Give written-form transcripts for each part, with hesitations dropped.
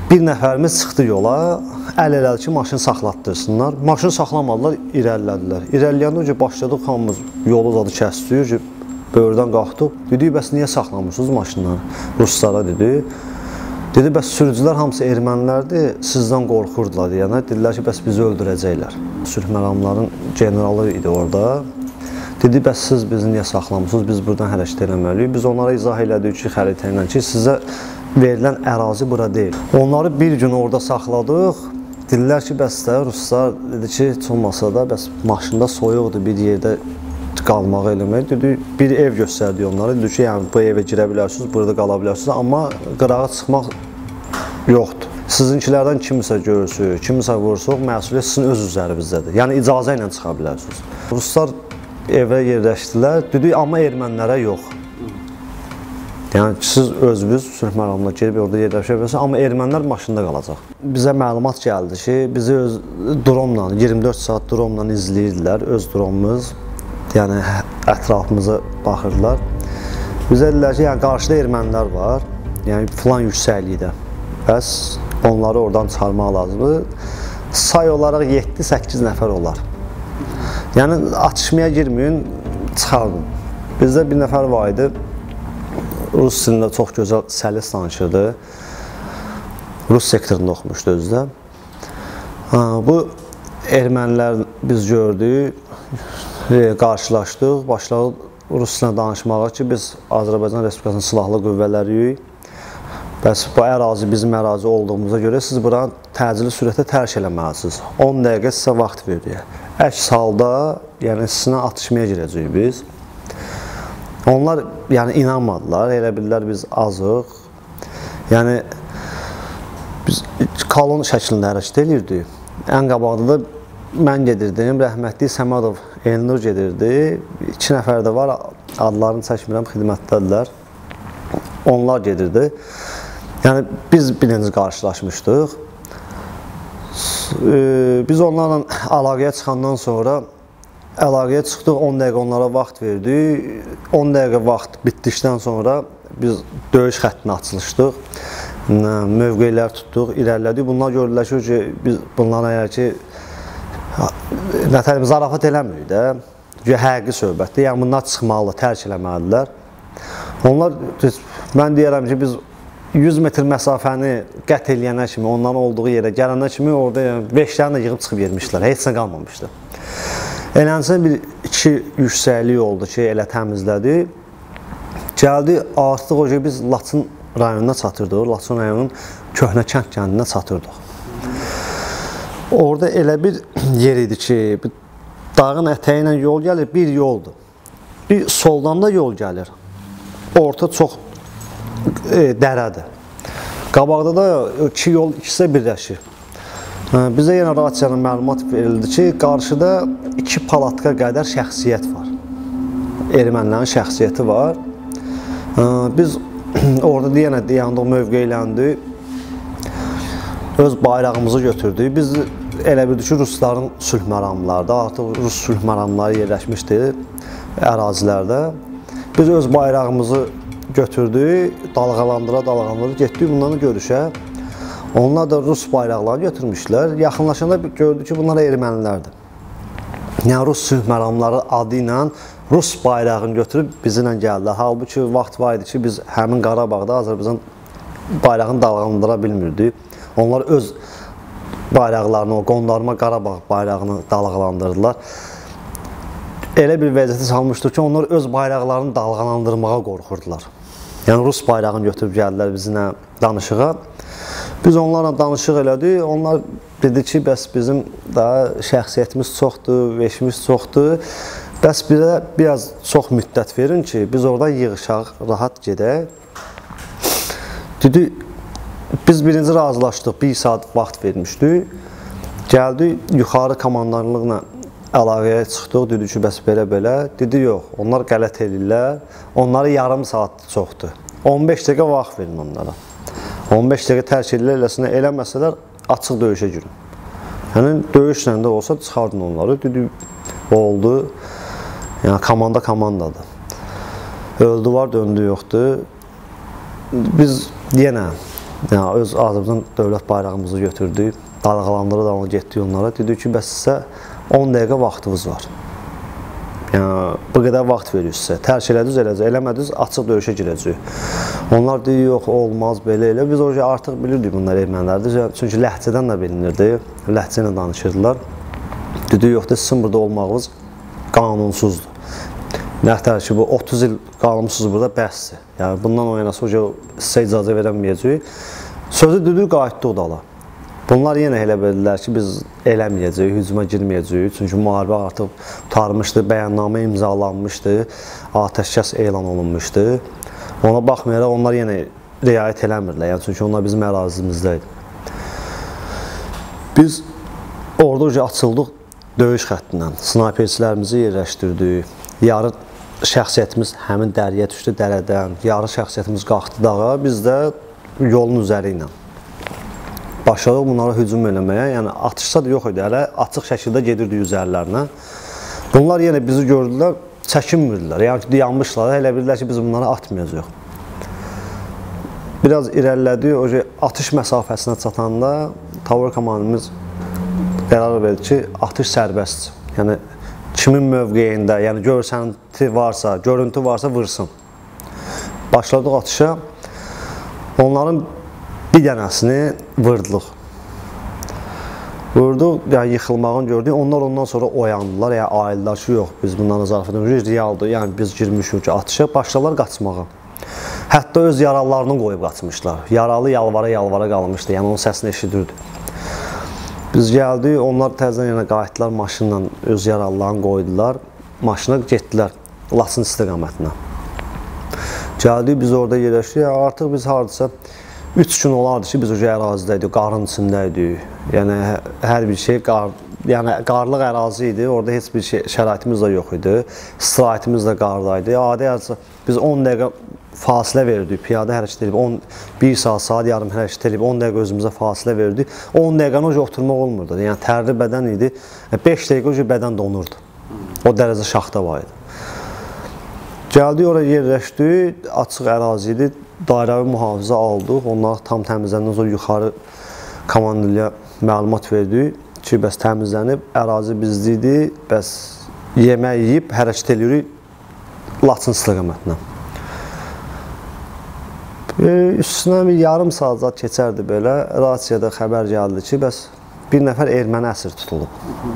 Bir nəfərimiz çıxdı yola, əl-elədi ki, maşını saxlatdırsınlar. Maşını saxlamadılar, irəlilədilər. İrəliləyəndə önce başladıq, hamımız yolu zadı kəsdik ki, böyürdən qalxdıq. Dedik, bəs niyə saxlamışsınız maşınları? Ruslara dedi. Dedi, bəs sürücülər hamısı ermənilərdir, sizdən qorxurdular deyənə. Dedilər ki, bəs bizi öldürəcəklər. Sülh məramların generalı idi orada. Dedi, bəs siz bizi niyə saxlamışsınız, biz buradan hərəkət eləməliyik. Biz onlara izah elədik ki, xəritə ilə ki, sizə verilən ərazi bura deyil. Onları bir gün orada saxladıq. Dedilər ki, bəs də ruslar dedi ki, heç olmasa da bəs maşında soyuqdur, bir yerdə qalmağı eləmək. Dedi, bir ev göstərdi onlara. Dedi ki, yəni bu evə girə bilərsiniz, burada qala bilərsiniz, amma qırağa çıxmaq yoxdur. Sizinkilərdən kimisə görürsünüz, kimisə vursuq, məsuliyyət sizin öz üzərinizədir. Yəni icazə ilə çıxa bilərsiniz. Ruslar evə yerləşdilər, dedi, amma ermənilərə yox. Yəni siz özünüz sülh məramına girib orada yerləşə bilərsiniz, amma ermənilər maşında qalacaq. Bizə məlumat gəldi ki, bizi öz dronla, 24 saat dronla izləyirdilər, öz dronumuz, yəni ətrafımıza baxırdılar. Bizə dedilər ki, yəni qarşıda ermənilər var, yəni filan yüksəklikdə. Bəs onları oradan çıxarmaq lazımdır. Say olaraq 7-8 nəfər olar. Yəni atışmaya girməyin, çıxardın. Bizdə bir nəfər var idi. Rus dilində çox gözəl, səlis danışırdı. Rus sektorunda oxumuşdu özü də. Bu ermənilər biz gördük, qarşılaşdıq, başladıq Rus dilində danışmağa ki, biz Azərbaycan Respublikasının silahlı qüvvələriyik. Bəs bu ərazi bizim ərazi olduğumuza görə siz buranı təcili sürətlə tərk eləməlisiniz. 10 dəqiqə sizə vaxt verdik. Əks halda, yəni sizinlə atışmaya girəcəyik biz. Onlar yəni inanmadılar, elə bildilər biz azıq. Yəni biz kolon şəklində hərəkət edirdik. Ən qabaqda da mən gedirdim, rəhmətli Səmadov Elnur gedirdi. 2 nəfər də var, adlarını çəkmirəm, xidmətdədirlər. Onlar gedirdi. Yəni biz birinci qarşılaşmışdıq. Biz onlarla əlaqəyə çıxandan sonra əlaqəyə çıxdıq, 10 dəqiqə onlara vaxt verdik. 10 dəqiqə vaxt bitdikdən sonra biz döyüş xəttinə açılışdıq. Mövqelər tutduq, irəlilədik. Bunlar gördülər ki, biz bunlara əgər ki, nətəlim, zarafat eləmirik də. Həqiqi söhbətdir. Yəni bunlar çıxmalı, tərk eləməlidirlər. Onlar, mən deyərəm ki, biz 100 metr məsafəni qət eləyənə kimi, onların olduğu yerə gələnə kimi orada 5-lərini də yığıb çıxıb yermişlər. Heç nə qalmamışdı. Eləncə bir-iki yüksəklik oldu ki, elə təmizlədi. Gəldi, artıq o ki, biz Laçın rayonuna çatırdıq. Laçın rayonunun Köhnə kənd kəndinə çatırdıq. Orada elə bir yer idi ki, dağın ətəyi ilə yol gəlir, bir yoldur. Bir soldan da yol gəlir. Orta çox dərədir. Qabaqda da iki yol ikisə birləşir. Bizə yenə rasiyanın məlumat verildi ki, qarşıda 2 palatka qədər şəxsiyyət var. Ermənilərin şəxsiyyəti var. Biz orada yenə deyəndə mövqeyləndik. Öz bayrağımızı götürdük. Biz elə bildik ki, Rusların sülh məramlarında, artıq Rus sülh məramları yerləşmişdir ərazilərdə. Biz öz bayrağımızı götürdük, dalğalandıra getdik bunlarla görüşə. Onlar da Rus bayraqlarını götürmüşlər. Yaxınlaşanda gördük ki, bunlar ermənilərdir. Yəni, Rus sülh məramları adı ilə Rus bayrağını götürüb bizimlə gəldilər. Halbuki vaxt var idi ki, biz həmin Qarabağda Azərbaycan bayrağını dalğalandıra bilmirdik. Onlar öz bayraqlarını, o qondarma Qarabağ bayrağını dalğalandırdılar. Elə bir vəziyyətə salmışdır ki, onlar öz bayraqlarını dalğalandırmağa qorxurdular. Yəni, Rus bayrağını götürüb gəldilər bizimlə danışığa. Biz onlarla danışıq elədik. Onlar dedi ki, bəs bizim daha şəxsiyyətimiz çoxdur, veşimiz çoxdur. Bəs bizə biraz çox müddət verin ki, biz oradan yığışaq, rahat gedək. Dedi, biz birinci razılaşdıq, 1 saat vaxt vermişdik. Gəldik, yuxarı komandanlıqla əlaqəyə çıxdıq, dedi ki, bəs belə-belə. Dedi, yox, onlar qələt edirlər. Onları yarım saat çoxdur. 15 dəqiqə vaxt verin onlara. 15 dəqiqə tərk edirlər, eləsinə eləməsələr, açıq döyüşə girin. Yəni, döyüşlə də olsa çıxardın onları. Dedi, oldu. Yəni, komanda komandadır. Öldü var, döndü yoxdur. Biz yenə Yəni, öz Azərbaycan dövlət bayrağımızı götürdük, dalğalandırıb onu getdik onlara. Dedik ki, bəs sizə 10 dəqiqə vaxtınız var. Yəni, bu qədər vaxt veririk sizə. Tərk elədiniz, eləcək, eləmədiniz, açıq döyüşə girəcək. Onlar deyir, yox, olmaz, belə elə. Biz artıq bilirdik bunlar ermənilərdir. Çünki ləhcədən də bilinirdi, ləhcə ilə danışırdılar. Dedik, yox da sizin burada olmağınız qanunsuzdur. Nətər ki, bu 30 il qanunsuz burada bəsdir. Yəni, bundan o yana sizə icazə verəməyəcək. Sözü dedik, qayıtdıq dala. Bunlar yenə elə bildilər ki, biz eləməyəcəyik, hücuma girməyəcəyik. Çünki müharibə artıq tutarmışdı, bəyannamə imzalanmışdı, atəşkəs elan olunmuşdu. Ona baxmayaraq, onlar yenə riayət eləmirlər. Yəni, çünki onlar bizim ərazimizdəydi. Biz orada açıldıq döyüş xəttindən. Snayperçilərimizi yerləşdirdik. Yarı şəxsiyyətimiz həmin dəriyə düşdü dərədən. Yarı şəxsiyyətimiz qalxdı dağa. Biz də yolun üzəri ilə başladıq bunlara hücum eləməyə. Yəni, atışsa da yox idi. Hələ açıq şəkildə gedirdik üzərlərinə. Bunlar yenə bizi gördülər, çəkinmirdilər. Yəni, dayanmışlar. Elə bildilər ki, biz bunları atmayacaq. Biraz irəlilədik. Atış məsafəsinə çatanda tavır komandimiz qərar verdi ki, atış sərbəstdir. Yəni, kimin mövqeyində, yəni görüntü varsa vırsın. Başladıq atışa. Onların bir dənəsini vurduq. Vurduq, yəni yıxılmağını gördük. Onlar ondan sonra oyandılar, yəni ayıldılar ki, yox, biz bundan zarafat edirik, realdır. Yəni biz girmişik atışa, başladılar qaçmağa. Hətta öz yaralarını qoyub qaçmışlar. Yaralı yalvara qalmışdı, yəni onun səsini eşidirdi. Biz gəldik, onlar təzədən yenə qayıtdılar maşınla, öz yaralılarını qoydular. Maşına getdilər Laçın istiqamətinə. Gəldik, biz orada yerləşdik. Artıq biz hardasa 3 gün olardı ki, biz ərazidəydik, qarın içindəydik. Yəni, hər bir şey, qarlıq ərazi idi, orada heç bir şəraitimiz də yox idi. İstirahətimiz də qardaydı. Adi biz 10 dəqiqə fasilə verdik, piyada hərəkət edib, 1 saat yarım hərəkət edib, 10 dəqiqə özümüzə fasilə verdik. 10 dəqiqəni oturmaq olmurdu, yəni tərli bədən idi, 5 dəqiqə bədən donurdu. O dərəcə şaxta var idi. Gəldik, oraya yerləşdik, açıq ərazi idi, dairəvi mühafizə aldıq, onları tam təmizləndən sonra yuxarı komandirliyə məlumat verdik ki, bəs təmizlənib, ərazi bizlidir, bəs yemək yiyib, hərəkət edirik Laçın istiqamətinə. Üstündən bir yarım saat keçərdi belə, rasiyada xəbər gəldi ki, bəs bir nəfər erməni əsir tutulub.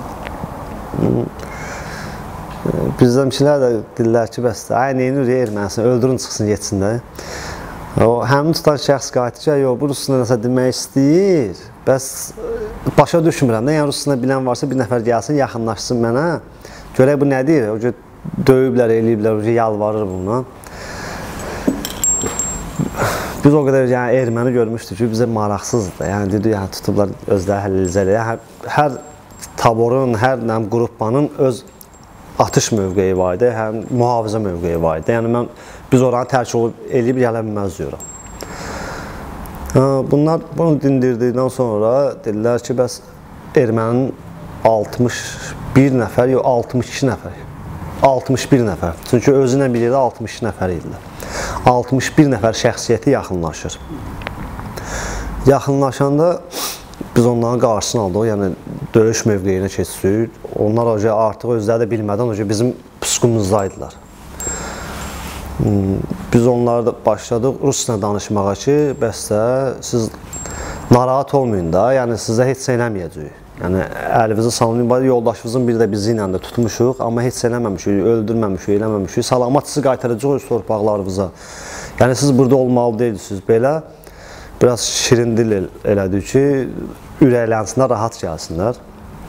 Bizdəmkilər də dillər ki, bəs neyini ermənisin, öldürün çıxsın, geçsin də. Həmin tutan şəxs qayıtdı ki, yox, bu Rusunda nəsə demək istəyir, bəs başa düşmürəm də, yəni Rusunda bilən varsa bir nəfər gəlsin, yaxınlaşsın mənə, görək bu nədir, döyüblər, eləyiblər, yalvarır bundan. Biz o qədər erməni görmüşdük ki, bizə maraqsızdır. Yəni, dedik, tutublar özləri həll edəcəklər. Hər taborun, hər qrupanın öz atış mövqeyi var idi, həm mühafizə mövqeyi var idi. Yəni, biz oranı tərk edib gələ bilməzdik ora. Bunlar bunu dindirdikdən sonra dedilər ki, bəs erməninin 61 nəfər, yox 62 nəfər. 61 nəfər. Çünki özü ilə bir yerdə 62 nəfər idilər. 61 nəfər şəxsiyyəti yaxınlaşır. Yaxınlaşanda biz onların qarşısını aldıq, yəni döyüş mövqeyinə keçdik. Onlar artıq özləri də bilmədən bizim pusqumuzdaydılar. Biz onlarla başladıq Rusla danışmağa ki, bəs də siz narahat olmayın da, yəni sizə heç eləməyəcəyik. Yəni, əlinizi salmayın, yoldaşımızın bir də bizi ilə də tutmuşuq, amma heç eləməmişik, öldürməmişik, eləməmişik. Salamat sizi qaytaracaq öz torpaqlarınıza. Yəni, siz burada olmalı deyirsiniz. Belə, biraz şirin dil elədik ki, ürəklənsinlər, rahat gəlsinlər.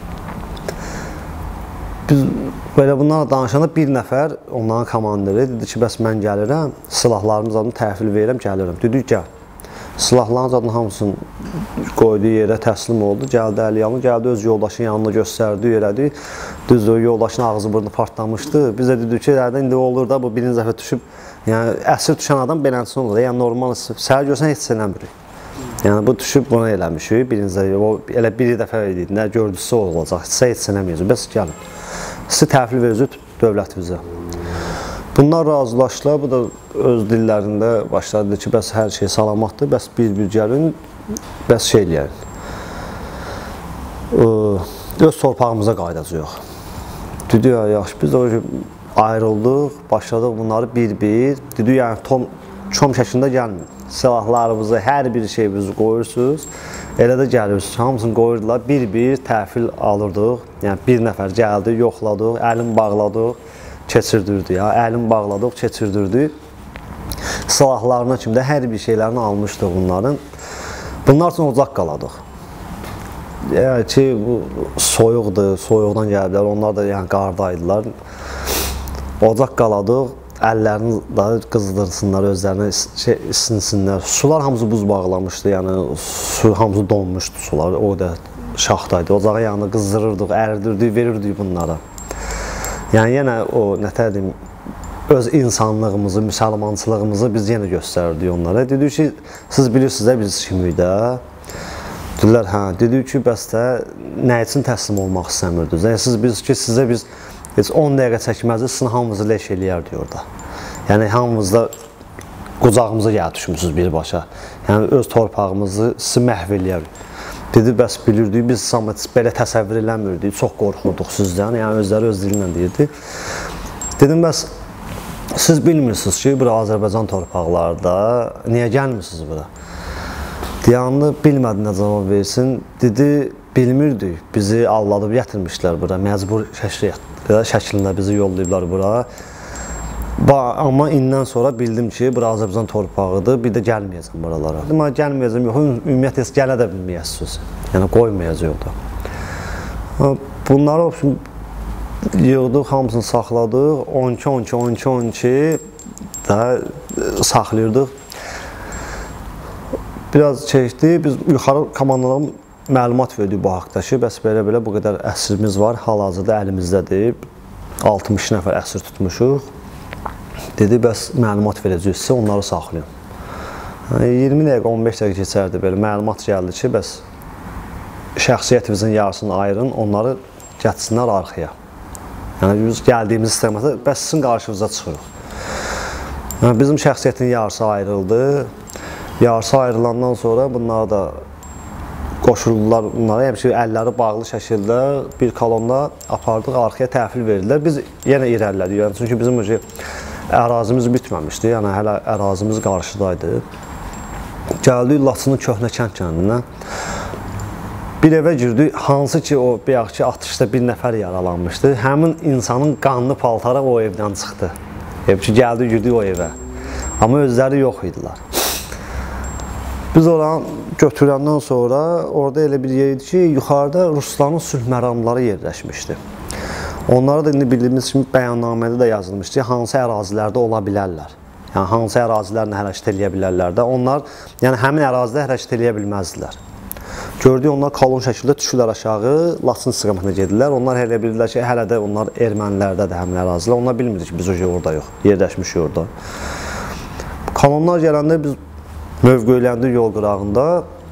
Biz belə bunlarla danışanda bir nəfər, onların komandiri, dedi ki, bəs mən gəlirəm, silahlarımız adını təhvil verirəm, gəlirəm. Dedik, gəl. Silahlarımız adını hamısını qoydu yerə, təslim oldu, gəldi Əliyanlı, gəldi öz yoldaşının yanına göstərdi, elədi. Düz o yoldaşının ağzı burnu partlamışdı. Biz də dedik ki, indi olur da, bu birinci dəfə düşüb, yəni əsir düşən adam beləncə olur, yəni normal, səhər görsən heç eləmirik. Yəni bu düşüb buna eləmişik, birinci dəfə, elə bir dəfə idi, nə gördüsü olacaq, heç eləməyəcək, bəs gəlin. Sizi təhvil verəcək dövlətimizə. Bunlar razılaşdılar, bu da öz dillərində başladı ki, bəs hər şey salamatdır, bəs bir gəlin, bəs şey eləyərin. Öz torpağımıza qayıdacaq. Dedik, yaxşı, biz o ayrıldıq, başladıq bunları bir-bir. Dedik, yəni çom şəklində gəlmir. Silahlarımızı, hər bir şeyimizi qoyursunuz, elə də gəlirsiniz. Hamısını qoyurdular, bir-bir təhvil alırdıq. Yəni bir nəfər gəldi, yoxladıq, əlin bağladıq, keçirdirdik. Əlin bağladıq, keçirdirdik. Silahlarına kimi də hər bir şeylərini almışdıq bunların. Bunlar üçün ocaq qaladıq. Yəni ki, bu soyuqdur, soyuqdan gəliblər, onlar da yəni qardaydılar. Ocaq qaladıq, əllərini da qızdırsınlar, özlərini isinsinlər. Sular hamısı buz bağlamışdı, yəni su hamısı donmuşdu sular, o da şaxtaydı. Ocağı yanında qızdırırdıq, əridirdik, verirdik bunlara. Yəni yenə o, nətər deyim, öz insanlığımızı, müsəlmançılığımızı biz yenə göstərirdik onlara. Dedik ki, siz bilirsiniz də biz kimik də. Dedilər, hə, dedik ki, bəs də nə üçün təslim olmaq istəmirdiniz? Yəni siz bilirsiniz ki, sizə biz heç 10 dəqiqə çəkməzdi, sizin hamımızı leş eləyərdik orada. Yəni hamımızda qucağımıza gəlib düşmüşsünüz birbaşa. Yəni öz torpağımızı sizi məhv eləyərdik. Dedi, bəs bilirdik, biz belə təsəvvür eləmirdik, çox qorxurduq sizdən, yəni özləri öz dilinlə deyirdi. Dedim, bəs siz bilmirsiniz ki, bura Azərbaycan torpaqlarda niyə gəlmirsiniz bura? Deyəndə bilmədi nə cavab versin. Dedi, bilmirdik, bizi alladıb gətirmişlər bura, məcbur şəklində bizi yollayıblar bura. Amma indən sonra bildim ki, bura Azərbaycan torpağıdır, bir də gəlməyəcəm buralara. Dedim, gəlməyəcəm, yox, ümumiyyətlə gələ də bilməyəsiniz, yəni qoymayacaq da. Bunları yığdıq, hamısını saxladıq, 12 da saxlayırdıq. Biraz çəkdi, biz yuxarı komandalara məlumat verdik bu haqda ki, bəs belə-belə bu qədər əsrimiz var, hal-hazırda əlimizdədir, 60 nəfər əsir tutmuşuq. Dedi, bəs məlumat verəcəksə, onları saxlayın. 20 dəqiqə, 15 dəqiqə keçərdi belə, məlumat gəldi ki, bəs şəxsiyyətimizin yarısını ayırın, onları gətirsinlər arxaya. Yəni, biz gəldiyimiz istiqamətdə, bəs sizin qarşınıza çıxırıq. Yəni, bizim şəxsiyyətin yarısı ayrıldı. Yarısı ayrılandan sonra bunlara da qoşuldular, bunlara həmişə əlləri bağlı şəkildə bir kolonda apardıq, arxaya təhvil verdilər. Biz yenə irəlilədik, yəni, çünki bizim ərazimiz bitməmişdi, yəni hələ ərazimiz qarşıdaydı. Gəldik Laçının Köhnə kənd kəndinə. Bir evə girdik, hansı ki o bayaqki atışda bir nəfər yaralanmışdı, həmin insanın qanlı paltarı o evdən çıxdı. Ki, gəldik, girdik o evə. Amma özləri yox idilər. Biz oranı götürəndən sonra orada elə bir yer idi ki, yuxarıda Rusların sülh məramları yerləşmişdi. Onlara da indi bildiyimiz kimi bəyannamədə də yazılmışdı ki, hansı ərazilərdə ola bilərlər. Yəni, hansı ərazilərlə hərəkət eləyə bilərlər də. Onlar, yəni həmin ərazidə hərəkət eləyə bilməzdilər. Gördük, onlar kalon şəkildə düşürlər aşağı, Laçın istiqamətinə gedirlər. Onlar elə bilirlər ki, hələ də onlar ermənilərdə də həmin ərazilər. Onlar bilmirdik ki, biz orada yox, yerləşmişik orada. Kalonlar gələndə biz mövqeyləndik yol qırağında.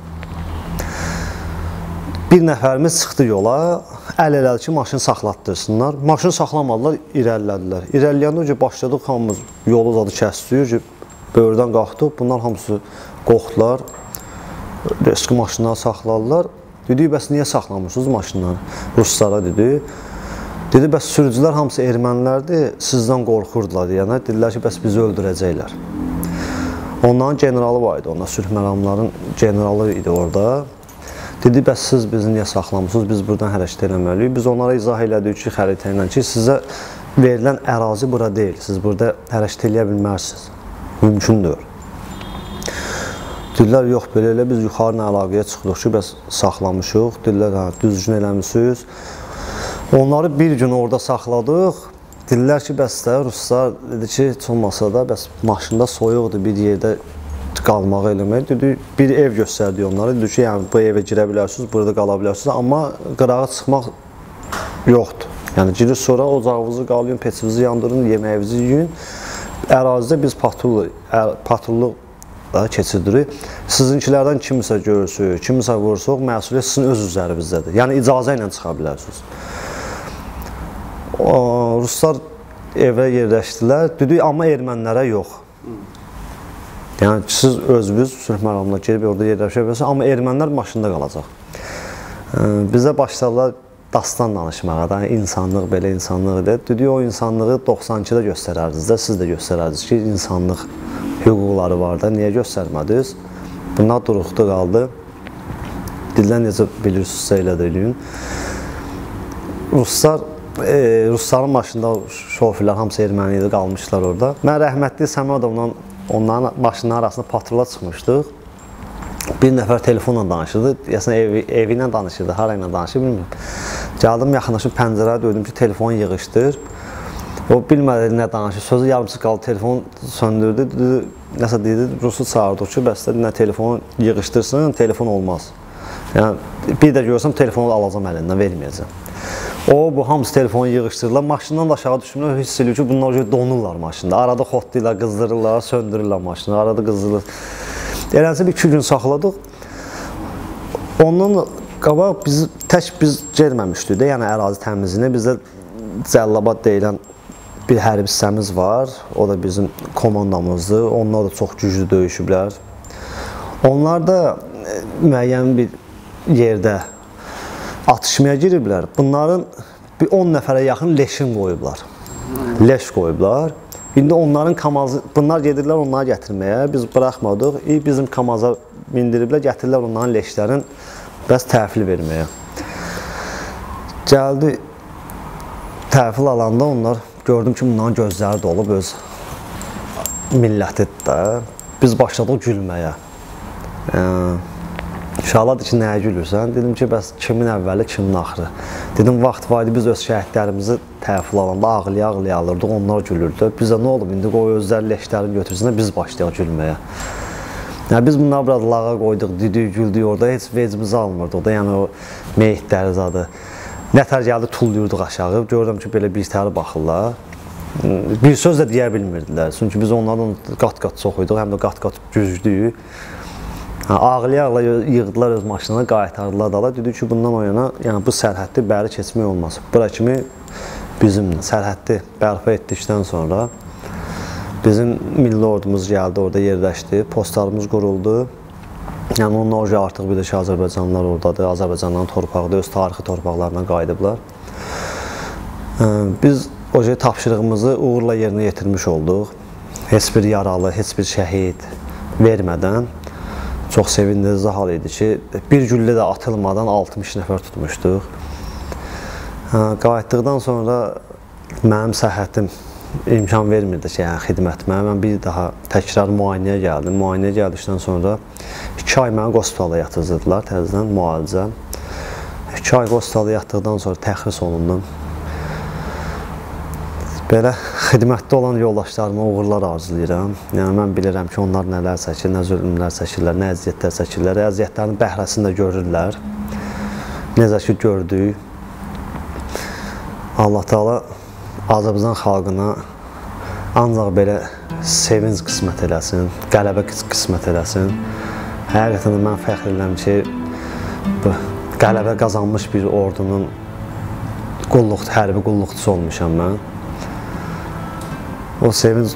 Bir nəfərimiz çıxdı yola, əl-elədi ki, maşını saxlatdırsınlar. Maşını saxlamadılar, irəlilədilər. İrəliləyəndə başladıq, hamımız yolu zadı kəsdik, böyürdən qalxdıq. Bunlar hamısı qorxdular, eski maşınları saxladılar. Dedik, bəs niyə saxlamışsınız maşınları? Ruslara dedi. Dedi, bəs sürücülər hamısı ermənilərdir, sizdən qorxurdular deyənə. Dedilər ki, bəs bizi öldürəcəklər. Onların generalı var idi, onlar sülh məramların generalı idi orada. Dedi, bəs siz bizi niyə saxlamışsınız, biz buradan hərəkət eləməliyik. Biz onlara izah elədik ki, xəritə ilə ki, sizə verilən ərazi bura deyil, siz burada hərəkət eləyə bilmərsiniz, mümkündür. Dedilər, yox, belə elə, biz yuxarı əlaqəyə çıxdıq ki, bəs saxlamışıq. Dedilər, düzgün eləmişsiniz. Onları bir gün orada saxladıq. Dedilər ki, bəs də Ruslar dedi ki, heç olmasa da, bəs maşında soyuqdur bir yerdə qalmağı eləmək. Dedi, bir ev göstərdi onlara. Dedi ki, yəni bu evə girə bilərsiniz, burada qala bilərsiniz, amma qırağa çıxmaq yoxdur. Yəni girir sonra ocağınızı qalıyın, peçinizi yandırın, yeməyinizi yiyin. Ərazidə biz patrulluq keçirdirik. Sizinkilərdən kimisə görürsük, kimisə vursuq, məsuliyyət sizin öz üzərinizdədir. Yəni icazə ilə çıxa bilərsiniz. Ruslar evə yerləşdilər, düdük, amma ermənilərə yox. Yəni siz özünüz sülh məramına girib orada yerləşə bilirsiniz, amma ermənilər maşında qalacaq. Bizə başladılar dastan danışmağa da, insanlıq belə insanlıq idi. Düdük, o insanlığı 92-də göstərərdiniz də, siz də göstərərdiniz ki, insanlıq hüquqları var da, niyə göstərmədiniz? Bunlar duruqda qaldı. Dildən necə bilirsinizsə elə də eləyin. Rusların maşında şofirlər hamısı erməni idi, qalmışlar orada. Mən rəhmətli Səmədovla onların maşının arasında patrola çıxmışdıq. Bir nəfər telefonla danışırdı, evi ilə danışırdı, hara ilə danışırdı, bilmirəm. Gəldim, yaxınlaşıb pəncərəyə döydüm ki, telefonu yığışdır. O bilmədi nə danışır, sözü yarımsız qaldı, telefonu söndürdü, nəsə deyildi, Rusu çağırdı ki, bəs də nə telefonu yığışdırsın, telefon olmaz. Yəni, bir də görsəm, telefonu alacam əlindən, verməyəcəm. Bu hamısı telefonu yığışdırırlar, maşından da aşağı düşmürlər, hiss ediyor ki, bunlar donurlar maşında. Arada xotlayırlar, qızdırırlar, söndürürlər maşını, arada qızdırırlar. Eləncə bir 2 gün saxladıq. Ondan qabaq tək biz gelməmişdik də, yəni ərazi təmizliyini. Bizdə Cəllabad deyilən bir hərbi hissəmiz var, o da bizim komandamızdır. Onlar da çox güclü döyüşüblər. Onlar da müəyyən bir yerdə atışmaya giriblər. Bunların bir 10 nəfərə yaxın leşin qoyublar. Leş qoyublar. İndi onların kamazı, bunlar gedirlər onları gətirməyə, biz buraxmadıq. Bizim kamaza mindiriblər, gətirirlər onların leşlərin bəs təhvil verməyə. Gəldi, təhvil alanda onlar, gördüm ki, bunların gözləri dolub öz millətidir də. Biz başladıq gülməyə. Şahlardır ki, nəyə gülürsən? Dedim ki, bəs kimin əvvəli, kimin axırı? Dedim, vaxt var idi, biz öz şəhidlərimizi təhvil alanda ağlaya-ağlaya alırdıq, onlar gülürdü. Bizə nə olub, indi qoy özləri leşlərini götürsünlər, biz başlayaq gülməyə. Yəni, biz bunları biraz lağa qoyduq, düdük, güldük orada, heç vecimizi almırdıq da, yəni o meyitləri zadı. Nətər gəldi, tulluyurduq aşağı, gördüm ki, belə bir təri baxırlar. Bir söz də deyə bilmirdilər, çünki biz onlardan qat-qat çox idik, həm də qat-qat güclüyük. Ağlaya-ağlaya yığdılar öz maşınına, qaytardılar dala. Dedi ki, bundan o yana, yəni bu sərhəddi bəri keçmək olmaz. Bura kimi bizim sərhəddi bərpa etdikdən sonra bizim milli ordumuz gəldi, orada yerləşdi, postlarımız quruldu. Yəni onun oca artıq bir də ki, Azərbaycanlılar oradadır, Azərbaycanların torpağıdır, öz tarixi torpaqlarına qayıdıblar. Biz oca tapşırığımızı uğurla yerinə yetirmiş olduq. Heç bir yaralı, heç bir şəhid vermədən. Çox sevindirici hal idi ki, bir güllə də atılmadan 60 nəfər tutmuşduq. Qayıtdıqdan sonra mənim səhhətim imkan vermirdi ki, yəni xidmətimə. Mən bir daha təkrar müayinəyə gəldim. Müayinəyə gəldikdən sonra 2 ay məni hospitala yatırdılar, təzədən müalicə. 2 ay hospitala yatdıqdan sonra təxris olundum. Belə xidmətdə olan yoldaşlarıma uğurlar arzulayıram. Yəni, mən bilirəm ki, onlar nələr çəkir, nə zülmlər çəkirlər, nə əziyyətlər çəkirlər. Əziyyətlərin bəhrəsini də görürlər. Necə ki, gördük. Allah Teala Azərbaycan xalqına ancaq belə sevinc qismət eləsin, qələbə qismət eləsin. Həqiqətən mən fəxr edirəm ki, qələbə qazanmış bir ordunun hərbi qulluqçusu olmuşam mən. O sevinç,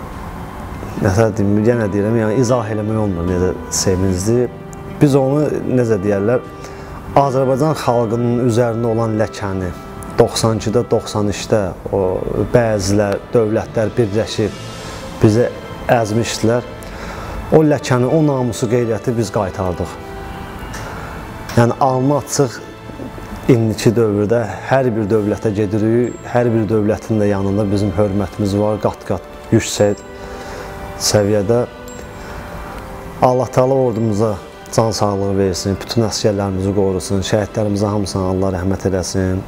yenə deyirəm, yəni izah eləmək olmur, necə sevincdir. Biz onu, necə deyərlər, Azərbaycan xalqının üzərində olan ləkəni 92-də, 93-də bəzilər, dövlətlər birləşib bizi əzmişdilər. O ləkəni, o namusu qeyriyyəti biz qaytardıq. Yəni, alnı açıq indiki dövrdə hər bir dövlətə gedirik, hər bir dövlətin də yanında bizim hörmətimiz var, qat-qat yüksək səviyyədə. Allah Teala ordumuza can sağlığı versin, bütün əsgərlərimizi qorusun, şəhidlərimizə hamısına Allah rəhmət eləsin,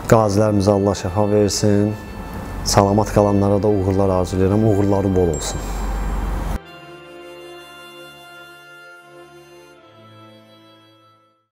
qazilərimizə Allah şəfa versin, salamat qalanlara da uğurlar arzulayıram, uğurları bol olsun.